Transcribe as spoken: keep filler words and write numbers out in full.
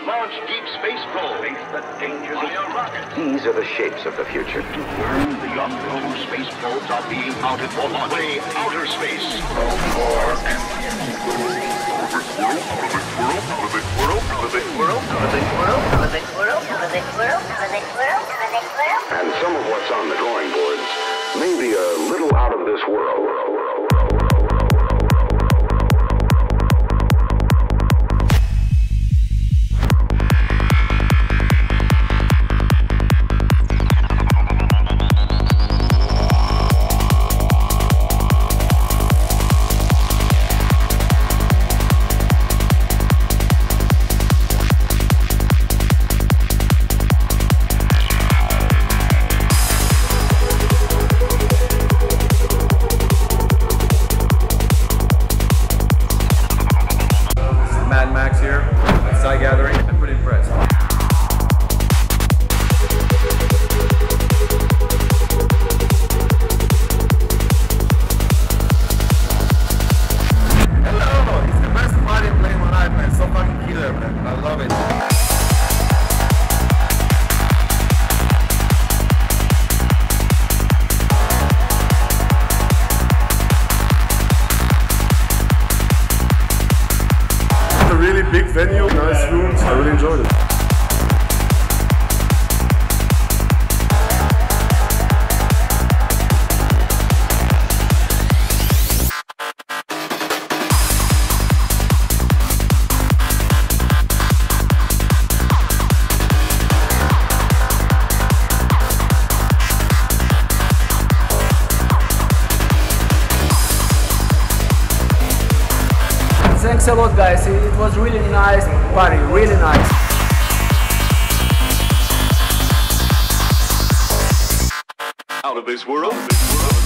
launch deep space probe. Face the dangers of your rocket. These are the shapes of the future. To learn the unknown space probes are being mounted for launch. Way outer space. And some of what's on the drawing boards may be a little out of this world. Here at Psygathering. I'm pretty impressed. Hello! It's the best party I'm playing my life, man. So fucking killer, man. I love it. Really big venue, nice rooms, I really enjoyed it. Thanks a lot, guys. It was really nice party, really nice. Out of this world.